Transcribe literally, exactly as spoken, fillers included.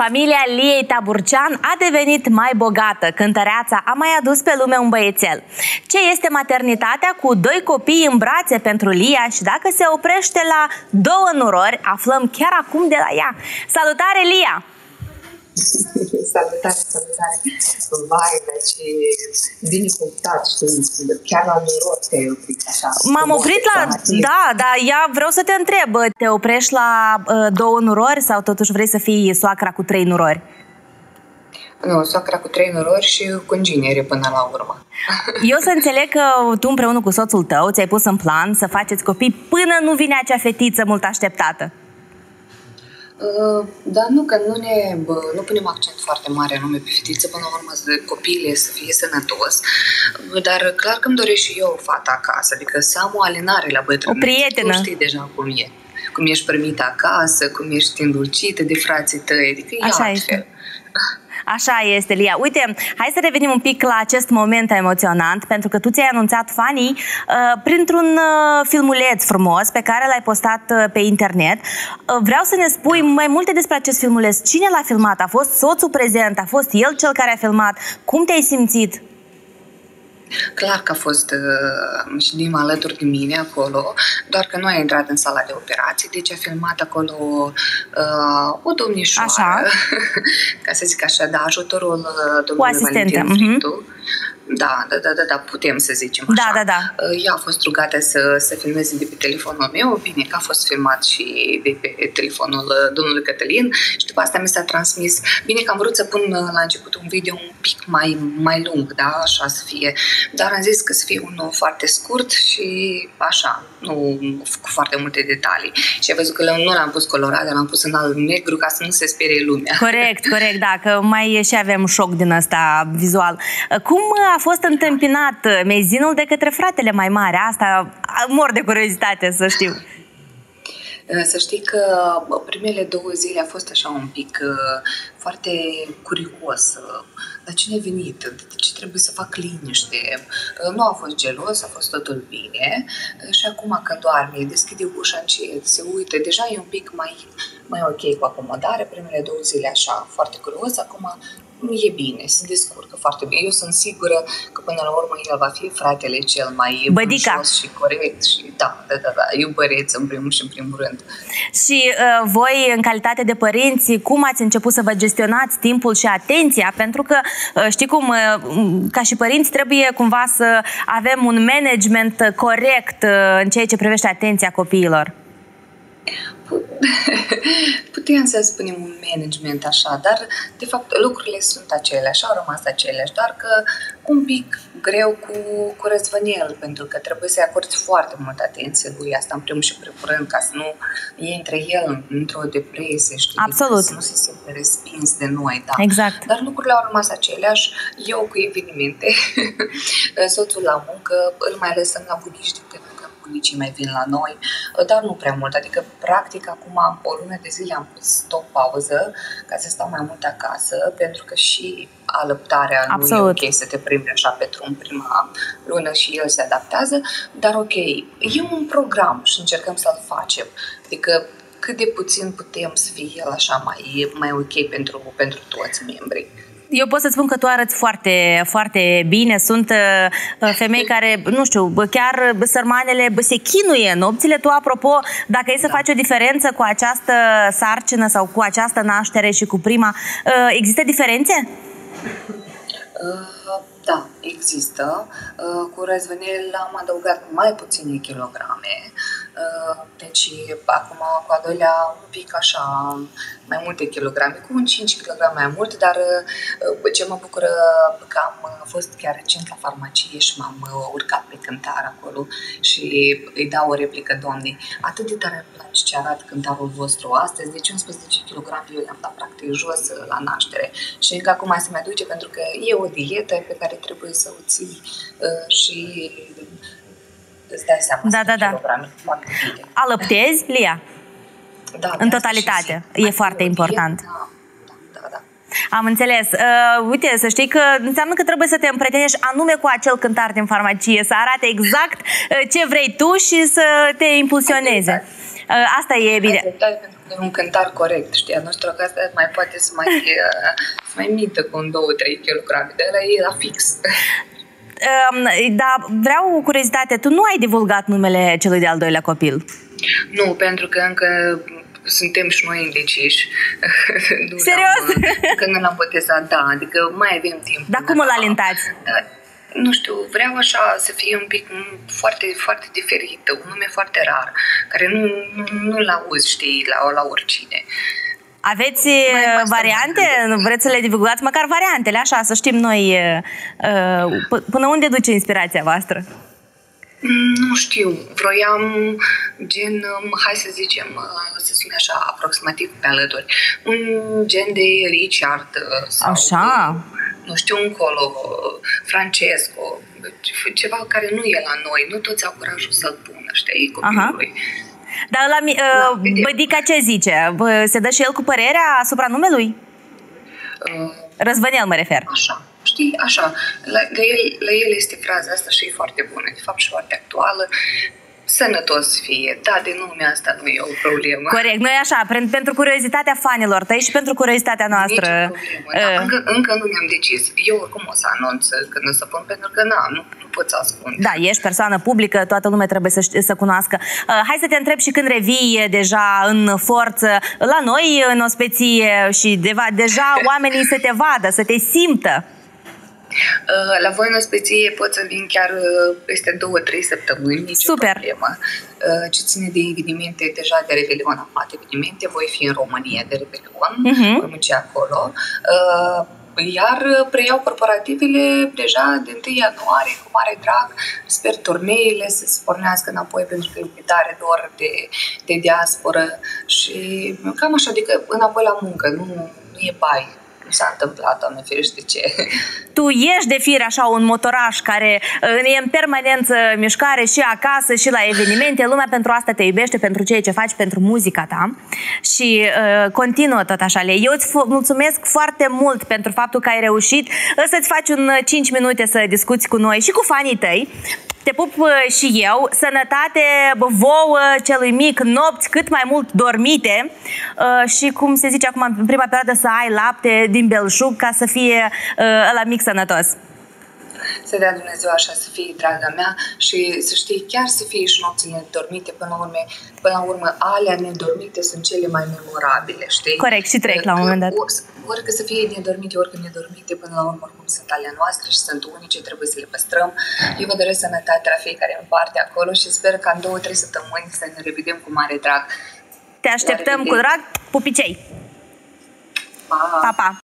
Familia Liei Taburcean a devenit mai bogată. Cântăreața a mai adus pe lume un băiețel. Ce este maternitatea cu doi copii în brațe pentru Lia și dacă se oprește la două nurori, aflăm chiar acum de la ea. Salutare, Lia! Salutare, salutare! Vai, deci bine punctat, știi, chiar la noroc te-ai oprit așa. M-am oprit la... Da, dar ea vreau să te întreb, te oprești la uh, două nurori sau totuși vrei să fii soacra cu trei nurori? Nu, soacra cu trei nurori și cu inginere până la urmă. Eu să înțeleg că tu împreună cu soțul tău ți-ai pus în plan să faceți copii până nu vine acea fetiță mult așteptată. Uh, dar nu, că nu ne bă, nu punem accent foarte mare anume pe fetiță, până la urmă copiile să fie sănătos, dar clar că îmi doresc și eu o fată acasă, adică să am o alinare la bătrânețe. O prietenă. Tu știi deja cum e, cum ești primită acasă, cum ești îndulcită de frații tăi, adică e Așa altfel. este. Așa este, Lia. Uite, hai să revenim un pic la acest moment emoționant, pentru că tu ți-ai anunțat fanii uh, printr-un uh, filmuleț frumos pe care l-ai postat uh, pe internet. Uh, vreau să ne spui mai multe despre acest filmuleț. Cine l-a filmat? A fost soțul prezent? A fost el cel care a filmat? Cum te-ai simțit? Clar că a fost uh, și Dima alături de mine acolo, doar că nu a intrat în sala de operații, deci a filmat acolo uh, o domnișoară, așa. Ca să zic așa, da, ajutorul uh, domnului Valentin Fritu. Da, da, da, da, da, putem să zicem așa. Da, da, da. Ea a fost rugată să, să filmeze de pe telefonul meu, bine că a fost filmat și de pe telefonul domnului Cătălin și după asta mi s-a transmis. Bine că am vrut să pun la început un video un pic mai, mai lung, da, așa să fie, dar am zis că să fie unul foarte scurt și așa, nu cu foarte multe detalii. Și am văzut că nu l-am pus colorat, dar l-am pus în alb-negru ca să nu se sperie lumea. Corect, corect, da, că mai și avem șoc din ăsta vizual. Cum a fost întâmpinat mezinul de către fratele mai mare? Asta mor de curiozitate să știu. Să știi că primele două zile a fost așa un pic foarte curios. Dar cine a venit? De ce trebuie să fac liniște? Nu a fost gelos, a fost totul bine. Și acum când doarme, deschide ușa încet, se uită, deja e un pic mai, mai ok cu acomodare. Primele două zile așa foarte curios, acum e bine, se descurcă foarte bine. Eu sunt sigură că până la urmă el va fi fratele cel mai bunicos și corect și da, da, da, da, iubăreț în primul și în primul rând. Și uh, voi, în calitate de părinți, cum ați început să vă gestionați timpul și atenția? Pentru că, uh, știi cum, uh, ca și părinți trebuie cumva să avem un management corect uh, în ceea ce privește atenția copiilor. Putem să spunem un management așa, dar de fapt lucrurile sunt aceleași, au rămas aceleași, doar că un pic greu cu, cu răzvăniel, pentru că trebuie să-i acorzi foarte multă atenție lui asta în primul și primul rând, ca să nu intre el într-o depresie, știi? Absolut. Să nu se simte respins de noi, da. Exact. Dar lucrurile au rămas aceleași, eu cu evenimente, soțul la muncă, îl mai lăsăm la budiști, bunicii mai vin la noi, dar nu prea mult. Adică, practic, acum o lună de zile am pus stop pauză ca să stau mai mult acasă, pentru că și alăptarea Absolut. Nu e ok să te primi așa pe drum prima lună și el se adaptează, dar ok, e un program și încercăm să-l facem. Adică, cât de puțin putem să fie el așa mai, mai ok pentru, pentru toți membrii. Eu pot să spun că tu arăți foarte, foarte bine. Sunt uh, femei care, nu știu, chiar sărmanele se chinuie nopțile. Tu, apropo, dacă e să da. faci o diferență cu această sarcină sau cu această naștere și cu prima, uh, există diferențe? Uh, da, există. Uh, cu răzvăniel am adăugat mai puține kilograme. Uh, deci, acum, cu a doilea, un pic așa, mai multe kilograme, cu un cinci kilograme mai mult, dar uh, ce mă bucură că am fost chiar recent la farmacie și m-am uh, urcat pe cântar acolo și îi dau o replică doamnei. Atât de tare îmi place ce arată cântarul vostru astăzi, deci unsprezece kilograme eu le-am dat practic jos la naștere și încă acum se mai duce pentru că e o dietă pe care trebuie să o ții uh, și îți dai seama. Da, da, da. Alăptezi, Lia? Da, în totalitate. E foarte important. Da, da, da. Am înțeles. Uh, uite, să știi că înseamnă că trebuie să te împrietenești anume cu acel cântar din farmacie, să arate exact uh, ce vrei tu și să te impulsioneze. Uh, asta e bine. Pentru că e un cântar corect, știi? A nostru acasă mai poate să mai, să mai mintă cu un două trei kilograme, de ăla e la fix. Da, vreau o curiozitate. Tu nu ai divulgat numele celui de-al doilea copil? Nu, pentru că încă suntem și noi indeciși. Serios? Încă nu l-am botezat, da, adică mai avem timp. Dar cum îl alintați? Da, nu știu, vreau așa să fie un pic foarte, foarte diferită, un nume foarte rar, care nu, nu, nu-l auzi, știi, la, la oricine. Aveți variante? Vreți să le divulgați măcar variantele, așa, să știm noi până unde duce inspirația voastră? Nu știu, vroiam gen, hai să zicem, să spun așa, aproximativ pe alături, un gen de Richard sau, așa. nu știu, încolo, Francesco, ceva care nu e la noi, nu toți au curajul să-l pună, știi, copilului. Aha. Dar la uh, Bădica ce zice? Se dă și el cu părerea asupra numelui? Uh, Răzvănel mă refer. Așa, știi, așa. La, la, el, la el este fraza asta și e foarte bună, de fapt și foarte actuală. Sănătos fie, da, de nume asta nu e o problemă. Corect, noi așa, pentru curiozitatea fanilor tăi și pentru curiozitatea noastră. Nici o problemă, uh. încă, încă nu mi-am decis. Eu oricum o să anunț când o să pun, pentru că na, nu, nu pot să ascund. Da, ești persoană publică, toată lumea trebuie să, să cunoască. Uh, hai să te întreb și când revii deja în forță la noi, în Ospeție, și deva, deja oamenii să te vadă, să te simtă. La voi în Ospeție pot să vin chiar peste două trei săptămâni, nici o problemă. Ce ține de evenimente, deja de Revelion, am luat evenimente, voi fi în România de Revelion, uh-huh. voi merge acolo. Iar preiau corporativele deja de întâi ianuarie, cu mare drag. Sper turneile să se pornească înapoi, pentru că e invitare doar de, de diasporă și cam așa, adică înapoi la muncă, nu, nu e bai. S-a întâmplat, Doamne ferește ce. Tu ești de fire așa un motoraș care e în permanență mișcare și acasă și la evenimente. Lumea pentru asta te iubește, pentru ceea ce faci, pentru muzica ta. Și uh, continuă tot așa. Eu îți mulțumesc foarte mult pentru faptul că ai reușit să-ți faci un cinci minute să discuți cu noi și cu fanii tăi. Te pup și eu, sănătate vouă celui mic, nopți cât mai mult dormite și, cum se zice acum, în prima perioadă să ai lapte din belșug ca să fie ăla mic sănătos. Să dea Dumnezeu așa să fie, draga mea, și să știi, chiar să fie și nopțile nedormite, până la urmă, până la urmă alea nedormite sunt cele mai memorabile, știi? Corect, și trec la un moment dat. Orică să fie nedormite, orică nedormite, până la urmă, oricum sunt ale noastre și sunt unice, trebuie să le păstrăm. Eu vă doresc sănătate la fiecare în parte acolo și sper ca în două, trei săptămâni să ne revedem cu mare drag. Te așteptăm cu drag, pupicei! Pa! Pa, pa!